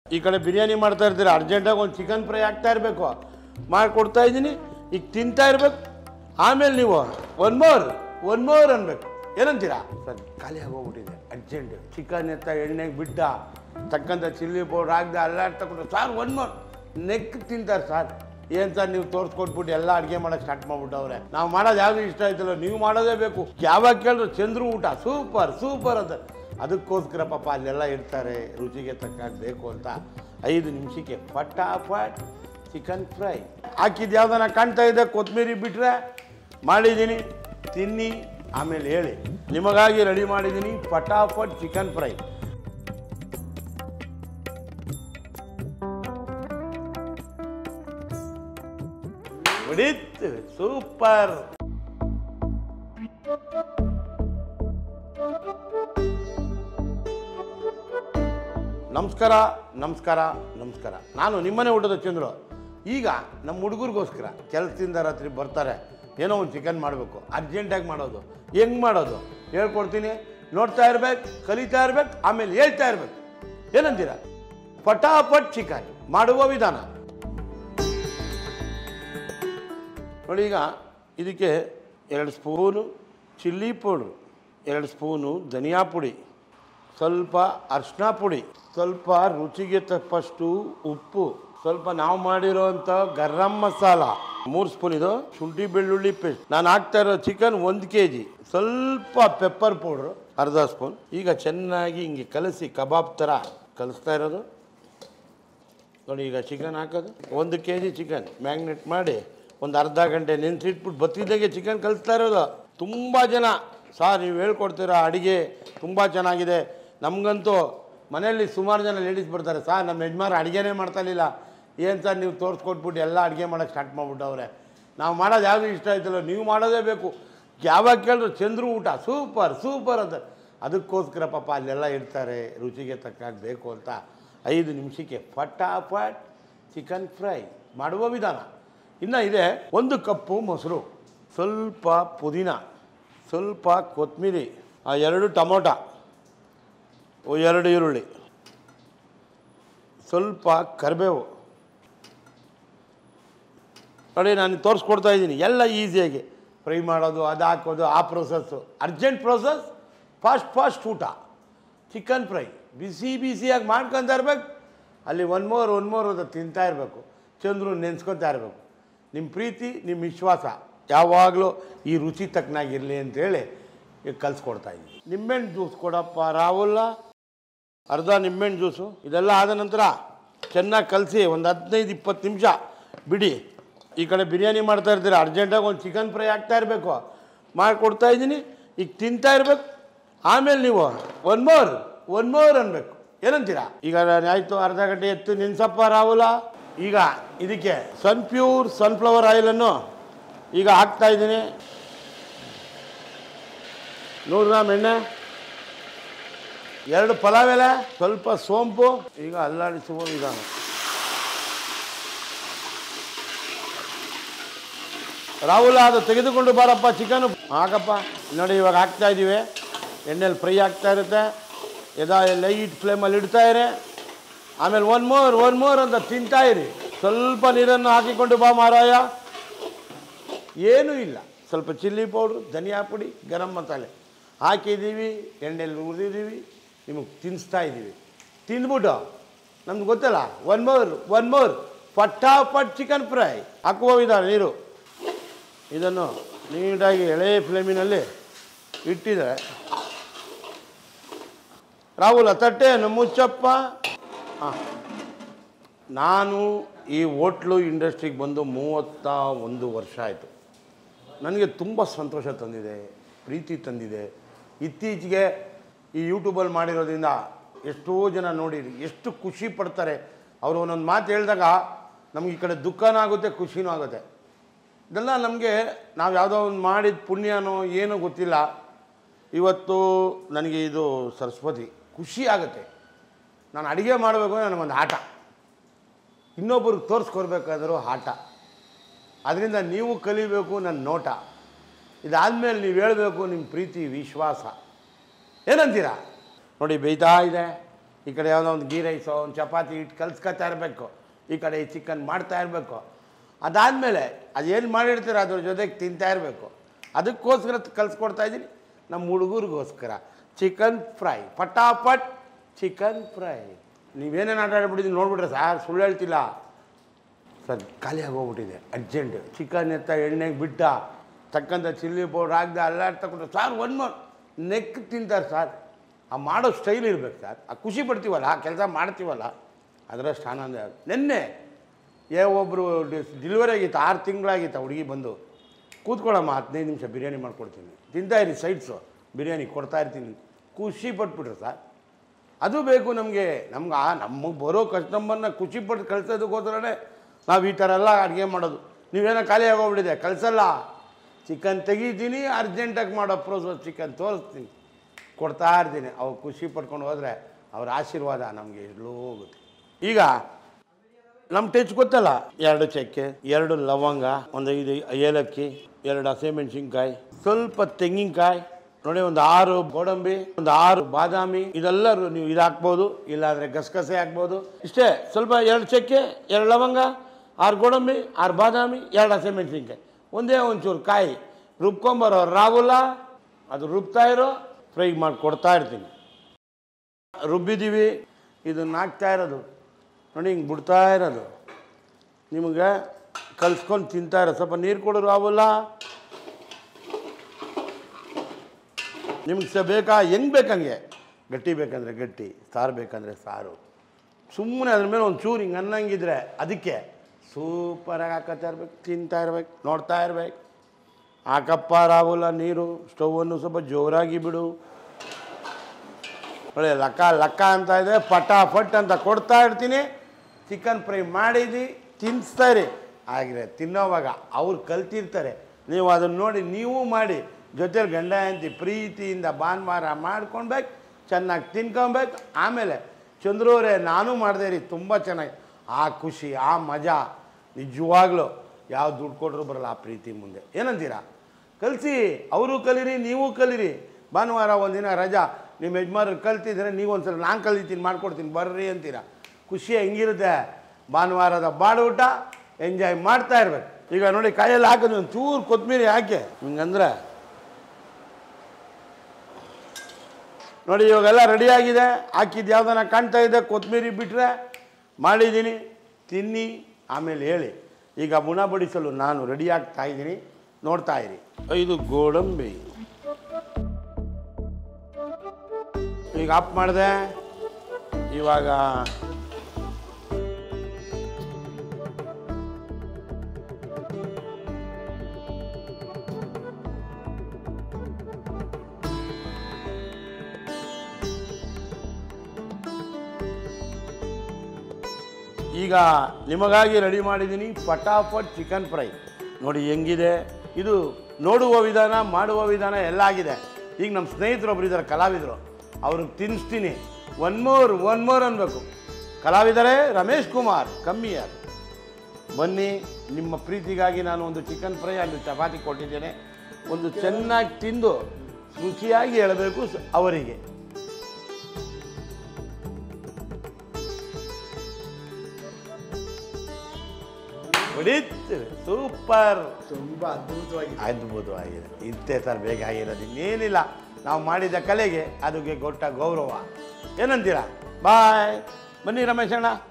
ಈ ಕಡೆ ಬಿರಿಯಾನಿ ಮಾಡ್ತಾ ಇರ್ತೀರ, ಅರ್ಜೆಂಟಾಗಿ ಒಂದು ಚಿಕನ್ ಫ್ರೈ ಆಗ್ತಾ ಇರಬೇಕು, ಮಾಡಿಕೊಡ್ತಾ ಇದ್ದೀನಿ, ಈಗ ತಿಂತಾ ಇರ್ಬೇಕು. ಆಮೇಲೆ ನೀವು ಒನ್ ಮೋರ್ ಅನ್ಬೇಕು. ಏನಂತೀರಾ? ಸರ್ ಖಾಲಿ ಆಗೋಗ್ಬಿಟ್ಟಿದೆ, ಅರ್ಜೆಂಟ್. ಚಿಕನ್ ಎತ್ತ ಎಣ್ಣೆಗೆ ಬಿಡ್ಡ, ತಕ್ಕಂಥ ಚಿಲ್ಲಿ ಪೌಡ್ರ್ ಹಾಕ್ದೆ, ಅಲ್ಲಾಡ್ ತಗೊಂಡು ಸಾರ್ ಒನ್ ಮೋರ್ ನೆಕ್ ತಿಂತಾರೆ ಸರ್. ಏನು ಸರ್ ನೀವು ತೋರಿಸ್ಕೊಟ್ಬಿಟ್ಟು ಎಲ್ಲ ಅಡುಗೆ ಮಾಡೋಕ್ಕೆ ಸ್ಟಾರ್ಟ್ ಮಾಡ್ಬಿಟ್ಟವ್ರೆ. ನಾವು ಮಾಡೋದು ಯಾವುದು ಇಷ್ಟ ಆಯ್ತಲ್ಲ, ನೀವು ಮಾಡೋದೇ ಬೇಕು. ಯಾವಾಗ ಕೇಳಿದ್ರು ಚಂದ್ರು ಊಟ ಸೂಪರ್ ಅಂತ. ಅದಕ್ಕೋಸ್ಕರ ಪಾಪ ಅಲ್ಲೆಲ್ಲ ಇರ್ತಾರೆ, ರುಚಿಗೆ ತಕ್ಕಾಗ ಬೇಕು ಅಂತ 5 ನಿಮಿಷಕ್ಕೆ ಫಟಾಫಟ್ ಚಿಕನ್ ಫ್ರೈ ಹಾಕಿದ್ದು ಯಾವ್ದನ್ನ ಕಾಣ್ತಾ ಇದೆ. ಕೊತ್ತಂಬರಿ ಬಿಟ್ಟರೆ ಮಾಡಿದ್ದೀನಿ, ತಿನ್ನಿ ಆಮೇಲೆ ಹೇಳಿ. ನಿಮಗಾಗಿ ರೆಡಿ ಮಾಡಿದ್ದೀನಿ ಫಟಾಫಟ್ ಚಿಕನ್ ಫ್ರೈ. ಹೊಡಿತು ಸೂಪರ್. ನಮಸ್ಕಾರ. ನಾನು ನಿಮ್ಮನೆ ಊಟದ ಚಂದ್ರು. ಈಗ ನಮ್ಮ ಹುಡುಗರಿಗೋಸ್ಕರ ಕೆಲಸದಿಂದ ರಾತ್ರಿ ಬರ್ತಾರೆ, ಏನೋ ಒಂದು ಚಿಕನ್ ಮಾಡಬೇಕು, ಅರ್ಜೆಂಟಾಗಿ ಮಾಡೋದು. ಹೆಂಗೆ ಮಾಡೋದು ಹೇಳ್ಕೊಡ್ತೀನಿ. ನೋಡ್ತಾ ಇರ್ಬೇಕು, ಕಲಿತಾ ಇರ್ಬೇಕು, ಆಮೇಲೆ ಹೇಳ್ತಾ ಇರ್ಬೇಕು. ಏನಂತೀರ? ಫಟಾಫಟ್ ಚಿಕನ್ ಮಾಡುವ ವಿಧಾನ ನೋಡಿ. ಈಗ ಇದಕ್ಕೆ 2 ಸ್ಪೂನು ಚಿಲ್ಲಿ ಪೌಡ್ರು, 2 ಸ್ಪೂನು ಧನಿಯಾ ಪುಡಿ, ಸ್ವಲ್ಪ ಅರಿಶಿನ ಪುಡಿ, ಸ್ವಲ್ಪ ರುಚಿಗೆ ತಕ್ಕಷ್ಟು ಉಪ್ಪು, ಸ್ವಲ್ಪ ನಾವು ಮಾಡಿರೋಂಥ ಗರಂ ಮಸಾಲ 3 ಸ್ಪೂನ್. ಇದು ಶುಂಠಿ ಬೆಳ್ಳುಳ್ಳಿ ಪೇಸ್ಟ್. ನಾನು ಹಾಕ್ತಾ ಇರೋ ಚಿಕನ್ 1 kg. ಸ್ವಲ್ಪ ಪೆಪ್ಪರ್ ಪೌಡ್ರು ಅರ್ಧ ಸ್ಪೂನ್. ಈಗ ಚೆನ್ನಾಗಿ ಹಿಂಗೆ ಕಲಸಿ ಕಬಾಬ್ ಥರ ಕಲಿಸ್ತಾ ಇರೋದು ನೋಡಿ. ಈಗ ಚಿಕನ್ ಹಾಕೋದು, 1 kg ಚಿಕನ್ ಮ್ಯಾಗ್ನೇಟ್ ಮಾಡಿ ಒಂದು ಅರ್ಧ ಗಂಟೆ ನೆನೆಸಿಟ್ಬಿಟ್ಟು ಬತ್ತಿದ್ದಾಗೆ ಚಿಕನ್ ಕಲಿಸ್ತಾ ಇರೋದು. ತುಂಬ ಜನ ಸಾರ್ ನೀವು ಹೇಳ್ಕೊಡ್ತೀರಾ ಅಡುಗೆ ತುಂಬ ಚೆನ್ನಾಗಿದೆ, ನಮಗಂತೂ ಮನೆಯಲ್ಲಿ ಸುಮಾರು ಜನ ಲೇಡೀಸ್ ಬರ್ತಾರೆ, ಸಾರ್ ನಮ್ಮ ಯಜಮಾನ ಅಡುಗೆನೇ ಮಾಡ್ತಾಯಿಲ್ಲ, ಏನು ಸರ್ ನೀವು ತೋರಿಸ್ಕೊಟ್ಬಿಟ್ಟು ಎಲ್ಲ ಅಡುಗೆ ಮಾಡೋಕ್ಕೆ ಸ್ಟಾರ್ಟ್ ಮಾಡ್ಬಿಟ್ಟವ್ರೆ. ನಾವು ಮಾಡೋದು ಯಾವುದು ಇಷ್ಟ ಆಯ್ತಲ್ಲ, ನೀವು ಮಾಡೋದೇ ಬೇಕು. ಯಾವಾಗ ಕೇಳಿದ್ರು ಚಂದ್ರು ಊಟ ಸೂಪರ್ ಅಂತ. ಅದಕ್ಕೋಸ್ಕರ ಪಾಪ ಅಲ್ಲೆಲ್ಲ ಇರ್ತಾರೆ, ರುಚಿಗೆ ತಕ್ಕಾಗ ಬೇಕು ಅಂತ 5 ನಿಮಿಷಕ್ಕೆ ಫಟಾಫಟ್ ಚಿಕನ್ ಫ್ರೈ ಮಾಡುವ ವಿಧಾನ. ಇನ್ನು ಇದೆ 1 ಕಪ್ಪು ಮೊಸರು, ಸ್ವಲ್ಪ ಪುದೀನ, ಸ್ವಲ್ಪ ಕೊತ್ತಂಬರಿ, 2 ಟೊಮೊಟೊ, 2 ಈರುಳ್ಳಿ, ಸ್ವಲ್ಪ ಕರಿಬೇವು ನೋಡಿ. ನಾನು ತೋರಿಸ್ಕೊಡ್ತಾ ಇದ್ದೀನಿ ಎಲ್ಲ ಈಸಿಯಾಗಿ ಫ್ರೈ ಮಾಡೋದು, ಅದು ಹಾಕೋದು, ಆ ಪ್ರೊಸೆಸ್ಸು. ಅರ್ಜೆಂಟ್ ಪ್ರೊಸೆಸ್, ಫಾಸ್ಟ್ ಊಟ. ಚಿಕನ್ ಫ್ರೈ ಬಿಸಿಯಾಗಿ ಮಾಡ್ಕೊತಾ ಇರ್ಬೇಕು. ಅಲ್ಲಿ ಒನ್ ಮೋರ್ ಅದು ತಿಂತಾ ಇರಬೇಕು. ಚಂದ್ರು ನೆನೆಸ್ಕೊತಾ ಇರಬೇಕು. ನಿಮ್ಮ ಪ್ರೀತಿ, ನಿಮ್ಮ ವಿಶ್ವಾಸ ಯಾವಾಗಲೂ ಈ ರುಚಿ ತಕ್ಕನಾಗಿರಲಿ ಅಂತೇಳಿ ಈಗ ಕಲಿಸ್ಕೊಡ್ತಾ ಇದ್ದೀನಿ. ನಿಂಬೆಹಣ್ಣು ಜ್ಯೂಸ್ ಕೊಡಪ್ಪ ರಾಹುಲ್ಲ, ಅರ್ಧ ನಿಂಬೆಹಣ್ಣು ಜ್ಯೂಸು. ಇದೆಲ್ಲ ಆದ ನಂತರ ಚೆನ್ನಾಗಿ ಕಲಸಿ ಒಂದು 15-20 ನಿಮಿಷ ಬಿಡಿ. ಈ ಕಡೆ ಬಿರಿಯಾನಿ ಮಾಡ್ತಾ ಇರ್ತೀರ, ಅರ್ಜೆಂಟಾಗಿ ಒಂದು ಚಿಕನ್ ಫ್ರೈ ಆಗ್ತಾ ಇರಬೇಕು, ಮಾಡಿಕೊಡ್ತಾ ಇದ್ದೀನಿ, ಈಗ ತಿಂತಾ ಇರಬೇಕು. ಆಮೇಲೆ ನೀವು ಒನ್ ಮೋರ್ ಅನ್ಬೇಕು. ಏನಂತೀರಾ? ಈಗ ಆಯಿತು, ಅರ್ಧ ಗಂಟೆ ಎತ್ತು ನೆನ್ಸಪ್ಪ ರಾಹುಲ. ಈಗ ಇದಕ್ಕೆ ಪ್ಯೂರ್ ಸನ್ಫ್ಲವರ್ ಆಯಿಲನ್ನು ಈಗ ಹಾಕ್ತಾ ಇದ್ದೀನಿ. 100 ಗ್ರಾಮ್ ಎಣ್ಣೆ, 2 ಪಲಾವ್ ಎಲೆ, ಸ್ವಲ್ಪ ಸೋಂಪು. ಈಗ ಅಲ್ಲಾಡಿಸುವ ವಿಧಾನ. ರಾಹುಲ ಅದು ತೆಗೆದುಕೊಂಡು ಬಾರಪ್ಪ ಚಿಕನ್ ಹಾಕಪ್ಪ. ನೋಡಿ ಇವಾಗ ಹಾಕ್ತಾ ಇದ್ದೀವಿ, ಎಣ್ಣೆಲಿ ಫ್ರೈ ಆಗ್ತಾ ಇರುತ್ತೆ. ಲೈಟ್ ಫ್ಲೇಮಲ್ಲಿ ಇಡ್ತಾ ಇರಿ. ಆಮೇಲೆ ಒನ್ ಮೋರ್ ಅಂತ ತಿಂತಾ ಇರಿ. ಸ್ವಲ್ಪ ನೀರನ್ನು ಹಾಕಿಕೊಂಡು ಬಾ ಮಾರಾಯ. ಏನೂ ಇಲ್ಲ, ಸ್ವಲ್ಪ ಚಿಲ್ಲಿ ಪೌಡ್ರು, ಧನಿಯಾ ಪುಡಿ, ಗರಂ ಮಸಾಲೆ ಹಾಕಿದ್ದೀವಿ, ಎಣ್ಣೆಲಿ ಹುರಿದಿದ್ದೀವಿ, ನಿಮಗೆ ತಿನ್ನಿಸ್ತಾ ಇದ್ದೀವಿ. ತಿಂದ್ಬಿಟ್ಟು ನಮ್ಗೆ ಗೊತ್ತಲ್ಲ, ಒನ್ ಮೋರ್ ಫಟಾಫಟ್ ಚಿಕನ್ ಫ್ರೈ ಹಾಕುವ ವಿಧಾನ. ನೀರು ಇದನ್ನು ನೀಟಾಗಿ ಎಳೆ ಫ್ಲೇಮಿನಲ್ಲಿ ಇಟ್ಟಿದ್ದಾರೆ. ರಾಹುಲ ತಟ್ಟೆಯನ್ನು ಮುಚ್ಚಪ್ಪ. ನಾನು ಈ ಹೋಟ್ಲು ಇಂಡಸ್ಟ್ರಿಗೆ ಬಂದು 31 ವರ್ಷ ಆಯಿತು. ನನಗೆ ತುಂಬ ಸಂತೋಷ ತಂದಿದೆ, ಪ್ರೀತಿ ತಂದಿದೆ. ಇತ್ತೀಚೆಗೆ ಈ ಯೂಟ್ಯೂಬಲ್ಲಿ ಮಾಡಿರೋದ್ರಿಂದ ಎಷ್ಟೋ ಜನ ನೋಡಿರಿ, ಎಷ್ಟು ಖುಷಿ ಪಡ್ತಾರೆ. ಅವರು ಒಂದೊಂದು ಮಾತು ಹೇಳಿದಾಗ ನಮ್ಗೆ ಈ ಕಡೆ ದುಃಖನೂ ಆಗುತ್ತೆ, ಖುಷಿನೂ ಆಗುತ್ತೆ. ಇದೆಲ್ಲ ನಮಗೆ ನಾವು ಯಾವುದೋ ಒಂದು ಮಾಡಿದ ಪುಣ್ಯನೋ ಏನೋ ಗೊತ್ತಿಲ್ಲ. ಇವತ್ತು ನನಗೆ ಇದು ಸರಸ್ವತಿ ಖುಷಿ ಆಗುತ್ತೆ. ನಾನು ಅಡುಗೆ ಮಾಡಬೇಕು ಅಂದರೆ ನನಗೊಂದು ಆಟ, ಇನ್ನೊಬ್ಬರಿಗೆ ತೋರಿಸ್ಕೊಡ್ಬೇಕಾದ್ರೂ ಆಟ. ಅದರಿಂದ ನೀವು ಕಲಿಬೇಕು ನನ್ನ ನೋಟ. ಇದಾದಮೇಲೆ ನೀವು ಹೇಳಬೇಕು ನಿಮ್ಮ ಪ್ರೀತಿ ವಿಶ್ವಾಸ. ಏನಂತೀರಾ? ನೋಡಿ ಬೇಯ್ತಾ ಇದೆ. ಈ ಕಡೆ ಯಾವುದೋ ಒಂದು ಗೀ ರೈಸೋ ಒಂದು ಚಪಾತಿ ಇಟ್ಟು ಕಲ್ಸ್ಕೊತಾ ಇರಬೇಕು, ಈ ಕಡೆ ಈ ಚಿಕನ್ ಮಾಡ್ತಾ ಇರಬೇಕು. ಅದಾದಮೇಲೆ ಅದೇನು ಮಾಡಿರ್ತೀರ ಅದ್ರ ಜೊತೆಗೆ ತಿಂತಾ ಇರಬೇಕು. ಅದಕ್ಕೋಸ್ಕರ ಕಲಿಸ್ಕೊಡ್ತಾ ಇದ್ದೀನಿ ನಮ್ಮ ಹುಡುಗರಿಗೋಸ್ಕರ. ಚಿಕನ್ ಫ್ರೈ, ಪಟಾಪಟ್ ಚಿಕನ್ ಫ್ರೈ. ನೀವೇನೇನು ಆಟ ಆಡ್ಬಿಟ್ಟಿದ್ದೀನಿ ನೋಡ್ಬಿಟ್ರೆ ಸಾರ್, ಸುಳ್ಳು ಹೇಳ್ತಿಲ್ಲ ಸರ್, ಖಾಲಿ ಆಗೋಗ್ಬಿಟ್ಟಿದೆ ಅರ್ಜೆಂಟ್. ಚಿಕನ್ ಎತ್ತ ಎಣ್ಣೆಗೆ ಬಿಟ್ಟ, ತಕ್ಕಂಥ ಚಿಲ್ಲಿ ಪೌಡ್ರ್ ಹಾಕ್ದೆ ಅಲ್ಲಾಡ್ತಕೊಂಡ್ರೆ ಸಾರ್ ಒನ್ ಮೋರ್ ನೆಕ್ ತಿಂತಾರೆ ಸಾರ್. ಆ ಮಾಡೋ ಸ್ಟೈಲ್ ಇರ್ಬೇಕು ಸರ್. ಆ ಖುಷಿ ಪಡ್ತೀವಲ್ಲ, ಆ ಕೆಲಸ ಮಾಡ್ತೀವಲ್ಲ, ಅದರಷ್ಟು ಆನಂದ. ನಿನ್ನೆ ಒಬ್ಬರು ಡೆಲಿವರಿ ಆಗಿತ್ತು, 6 ತಿಂಗಳಾಗಿತ್ತು ಹುಡುಗಿ ಬಂದು, ಕೂತ್ಕೊಳ್ಳಮ್ಮ 15 ನಿಮಿಷ ಬಿರಿಯಾನಿ ಮಾಡ್ಕೊಡ್ತೀನಿ, ತಿಂತಾಯಿರಿ ಸೈಡ್ಸು, ಬಿರಿಯಾನಿ ಕೊಡ್ತಾಯಿರ್ತೀನಿ. ಖುಷಿ ಪಟ್ಬಿಟ್ರು ಸರ್. ಅದು ಬೇಕು ನಮಗೆ. ನಮಗೆ ಬರೋ ಕಸ್ಟಮರ್ನ ಖುಷಿ ಪಟ್ಟು ಕಳ್ಸೋದಕ್ಕೋಸ್ಕರನೇ ನಾವು ಈ ಥರ ಎಲ್ಲ ಅಡುಗೆ ಮಾಡೋದು. ನೀವೇನೋ ಖಾಲಿ ಆಗೋಗ್ಬಿಟ್ಟಿದೆ, ಕಳಿಸಲ್ಲ. ಚಿಕನ್ ತೆಗಿತೀನಿ, ಅರ್ಜೆಂಟಾಗಿ ಮಾಡೋ ಪ್ರೋಸೆಸ್ ಚಿಕನ್ ತೋರಿಸ್ತೀನಿ, ಕೊಡ್ತಾ ಇರ್ತೀನಿ. ಅವ್ರು ಖುಷಿ ಪಡ್ಕೊಂಡು ಹೋದರೆ ಅವ್ರ ಆಶೀರ್ವಾದ ನಮಗೆ ಎಲ್ಲೋ ಹೋಗುತ್ತೆ. ಈಗ ನಮ್ಮ ಟೇಸ್ಟ್ ಗೊತ್ತಲ್ಲ, 2 ಚಕ್ಕೆ, 2 ಲವಂಗ, ಒಂದು 5 ಏಲಕ್ಕಿ, 2 ಹಸಿಮೆಣ್ಸಿನ್ಕಾಯಿ, ಸ್ವಲ್ಪ ತೆಂಗಿನಕಾಯಿ ನೋಡಿ, ಒಂದು 6 ಗೋಡಂಬಿ, ಒಂದು 6 ಬಾದಾಮಿ. ಇದೆಲ್ಲ ನೀವು ಇದು ಹಾಕ್ಬೋದು, ಇಲ್ಲಾಂದರೆ ಗಸಗಸೆ ಹಾಕ್ಬೋದು. ಇಷ್ಟೇ, ಸ್ವಲ್ಪ 2 ಚಕ್ಕೆ, 2 ಲವಂಗ, 6 ಗೋಡಂಬಿ, 6 ಬಾದಾಮಿ, 2 ಹಸಿಮೆಣ್ಸಿನ್ಕಾಯಿ, ಒಂದೇ ಒಂಚೂರು ಕಾಯಿ ರುಬ್ಕೊಂಬರೋ ರಾಗುಲ, ಅದು ರುಬ್ತಾ ಇರೋ ಫ್ರೈ ಮಾಡಿ ಕೊಡ್ತಾ ಇರ್ತೀನಿ. ರುಬ್ಬಿದ್ದೀವಿ, ಇದನ್ನು ಹಾಕ್ತಾ ಇರೋದು ನೋಡಿ, ಹಿಂಗೆ ಬಿಡ್ತಾ ಇರೋದು, ನಿಮಗೆ ಕಲ್ಸ್ಕೊಂಡು ತಿಂತಾ ಇರೋ. ಸ್ವಲ್ಪ ನೀರು ಕೊಡೋರು ರಾಗುಲ, ನಿಮ್ಗೆ ಬೇಕಾ, ಹೆಂಗೆ ಬೇಕಂಗೆ, ಗಟ್ಟಿ ಬೇಕಂದರೆ ಗಟ್ಟಿ, ಸಾರು ಬೇಕಂದರೆ ಸಾರು. ಸುಮ್ಮನೆ ಅದ್ರ ಮೇಲೆ ಒಂದು ಚೂರು ಹಿಂಗೆ ಅನ್ನಂಗಿದ್ರೆ ಅದಕ್ಕೆ ಸೂಪರಾಗಿ ಹಾಕೋತಾ ಇರ್ಬೇಕು, ತಿಂತಾ ಇರ್ಬೇಕು, ನೋಡ್ತಾ ಇರ್ಬೇಕು. ಹಾಕಪ್ಪ ರಾಗುಲ ನೀರು, ಸ್ಟವನ್ನು ಸ್ವಲ್ಪ ಜೋರಾಗಿ ಬಿಡು. ಒಳ್ಳೆ ಲಕ್ಕ ಲಕ್ಕ ಅಂತ ಇದೆ, ಪಟಾಫಟ್ ಅಂತ ಕೊಡ್ತಾ ಇರ್ತೀನಿ. ಚಿಕನ್ ಫ್ರೈ ಮಾಡಿದ್ದು ತಿನ್ನಿಸ್ತಾ ಇರಿ. ಆಗಿರೆ ತಿನ್ನೋವಾಗ ಅವ್ರು ಕಲ್ತಿರ್ತಾರೆ, ನೀವು ಅದನ್ನು ನೋಡಿ ನೀವು ಮಾಡಿ, ಜೊತೆಲಿ ಗಂಡ ಹೆಂಡತಿ ಪ್ರೀತಿಯಿಂದ ಭಾನುವಾರ ಮಾಡ್ಕೊಳ್ಬೇಕು, ಚೆನ್ನಾಗಿ ತಿನ್ಕೊಬೇಕು. ಆಮೇಲೆ ಚಂದ್ರವರೇ ನಾನು ಮಾಡಿದೆ ರೀ, ತುಂಬ ಚೆನ್ನಾಗಿ. ಆ ಖುಷಿ, ಆ ಮಜಾ ನಿಜವಾಗ್ಲೂ ಯಾವ ದುಡ್ಡು ಕೊಟ್ಟರು ಬರಲ್ಲ ಆ ಪ್ರೀತಿ ಮುಂದೆ. ಏನಂತೀರಾ? ಕಲಿಸಿ, ಅವರು ಕಲೀರಿ, ನೀವು ಕಲೀರಿ. ಭಾನುವಾರ ಒಂದಿನ ರಜಾ, ನಿಮ್ಮ ಯಜಮಾನರು ಕಲ್ತಿದ್ರೆ ನೀವು ಒಂದು ಸಲ ನಾನು ಕಲಿತೀನಿ ಮಾಡ್ಕೊಡ್ತೀನಿ ಬರ್ರಿ ಅಂತೀರಾ. ಖುಷಿ ಹೆಂಗಿರುತ್ತೆ, ಭಾನುವಾರದ ಬಾಡೂಟ ಎಂಜಾಯ್ ಮಾಡ್ತಾ ಇರ್ಬೇಕು. ಈಗ ನೋಡಿ, ಕಾಯಲ್ಲಿ ಹಾಕಿದ್ವಿ ಒಂದು ಚೂರು ಕೊತ್ತಂಬರಿ ಹಾಕಿ, ಹಿಂಗಂದ್ರೆ ನೋಡಿ ಇವಾಗೆಲ್ಲ ರೆಡಿಯಾಗಿದೆ. ಹಾಕಿದ್ದು ಯಾವುದನ್ನ ಕಾಣ್ತಾ ಇದೆ, ಕೊತ್ತಂಬರಿ ಬಿಟ್ಟರೆ ಮಾಡಿದ್ದೀನಿ, ತಿನ್ನಿ ಆಮೇಲೆ ಹೇಳಿ. ಈಗ ಮುಣ ಬಡಿಸಲು ನಾನು ರೆಡಿ ಆಗ್ತಾ ಇದ್ದೀನಿ, ನೋಡ್ತಾ ಇರಿ. 5 ಗೋಡಂಬಿ ಈಗ ಆಫ್ ಮಾಡಿದೆ. ಇವಾಗ ಈಗ ನಿಮಗಾಗಿ ರೆಡಿ ಮಾಡಿದ್ದೀನಿ ಪಟಾಪಟ್ ಚಿಕನ್ ಫ್ರೈ. ನೋಡಿ ಹೆಂಗಿದೆ ಇದು. ನೋಡುವ ವಿಧಾನ, ಮಾಡುವ ವಿಧಾನ ಎಲ್ಲ ಆಗಿದೆ. ಈಗ ನಮ್ಮ ಸ್ನೇಹಿತರೊಬ್ಬರು ಇದ್ದಾರೆ, ಕಲಾವಿದರು, ಅವ್ರಿಗೆ ತಿನ್ನಿಸ್ತೀನಿ. ಒನ್ ಮೋರ್ ಅನ್ಬೇಕು. ಕಲಾವಿದರೆ ರಮೇಶ್ ಕುಮಾರ್ ಕಮ್ಮಿಯಾರ್, ಬನ್ನಿ. ನಿಮ್ಮ ಪ್ರೀತಿಗಾಗಿ ನಾನು ಒಂದು ಚಿಕನ್ ಫ್ರೈ ಅಲ್ಲಿ ಚಪಾತಿ ಕೊಟ್ಟಿದ್ದೇನೆ. ಒಂದು ಚೆನ್ನಾಗಿ ತಿಂದು ರುಚಿಯಾಗಿ ಹೇಳಬೇಕು ಅವರಿಗೆ. ಸೂಪರ್, ತುಂಬ ಅದ್ಭುತವಾಗಿದೆ. ಇಂತೆ ಸರ್ ಬೇಗ ಆಗಿರೋದು ಇನ್ನೇನಿಲ್ಲ. ನಾವು ಮಾಡಿದ ಕಲೆಗೆ ಅದಕ್ಕೆ ಕೊಟ್ಟ ಗೌರವ. ಏನಂತೀರಾ? ಬಾಯ್. ಬನ್ನಿ ರಮೇಶ್ ಅಣ್ಣ.